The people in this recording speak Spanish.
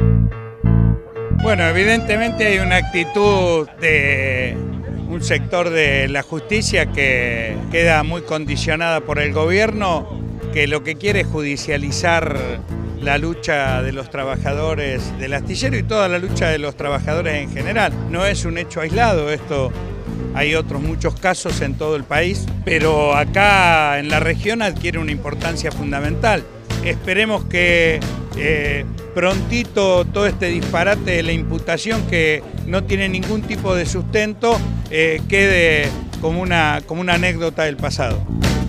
Bueno, evidentemente hay una actitud de un sector de la justicia que queda muy condicionada por el gobierno, que lo que quiere es judicializar la lucha de los trabajadores del astillero y toda la lucha de los trabajadores en general. No es un hecho aislado esto. Hay otros muchos casos en todo el país, pero acá en la región adquiere una importancia fundamental. Esperemos que prontito todo este disparate de la imputación, que no tiene ningún tipo de sustento, quede como una anécdota del pasado.